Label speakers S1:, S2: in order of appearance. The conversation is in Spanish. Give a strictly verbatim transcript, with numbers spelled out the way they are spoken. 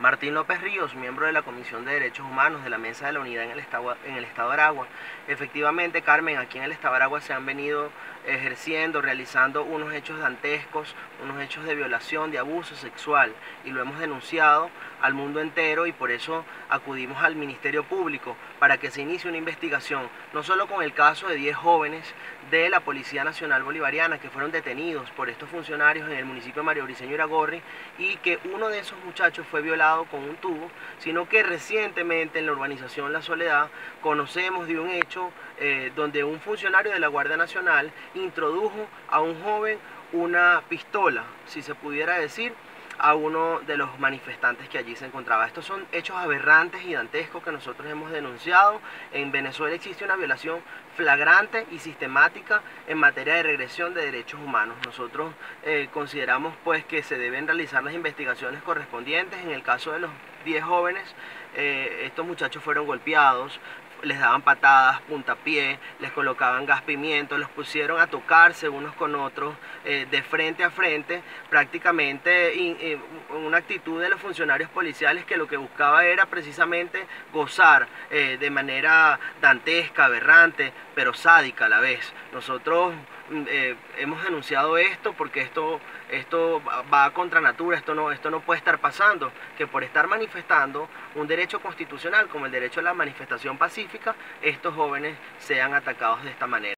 S1: Martín López Ríos, miembro de la Comisión de Derechos Humanos de la Mesa de la Unidad en el Estado, en el Estado de Aragua. Efectivamente, Carmen, aquí en el Estado de Aragua se han venido ejerciendo, realizando unos hechos dantescos, unos hechos de violación, de abuso sexual, y lo hemos denunciado al mundo entero, y por eso acudimos al Ministerio Público para que se inicie una investigación, no solo con el caso de diez jóvenes de la Policía Nacional Bolivariana que fueron detenidos por estos funcionarios en el municipio de María Briceño Iragorri, y que uno de esos muchachos fue violado con un tubo, sino que recientemente en la urbanización La Soledad conocemos de un hecho eh, donde un funcionario de la Guardia Nacional introdujo a un joven una pistola, si se pudiera decir, a uno de los manifestantes que allí se encontraba. Estos son hechos aberrantes y dantescos que nosotros hemos denunciado. En Venezuela existe una violación flagrante y sistemática en materia de regresión de derechos humanos. Nosotros eh, consideramos pues que se deben realizar las investigaciones correspondientes. En el caso de los diez jóvenes, eh, estos muchachos fueron golpeados, les daban patadas, puntapié, les colocaban gas pimiento, los pusieron a tocarse unos con otros eh, de frente a frente, prácticamente in, in, una actitud de los funcionarios policiales que lo que buscaba era precisamente gozar eh, de manera dantesca, aberrante, pero sádica a la vez. Nosotros eh, hemos denunciado esto porque esto, esto va contra natura, esto no, esto no puede estar pasando, que por estar manifestando un derecho constitucional como el derecho a la manifestación pacífica, estos jóvenes sean atacados de esta manera.